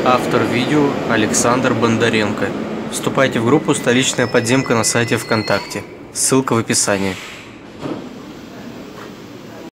Автор видео Александр Бондаренко. Вступайте в группу «Столичная подземка» на сайте ВКонтакте. Ссылка в описании.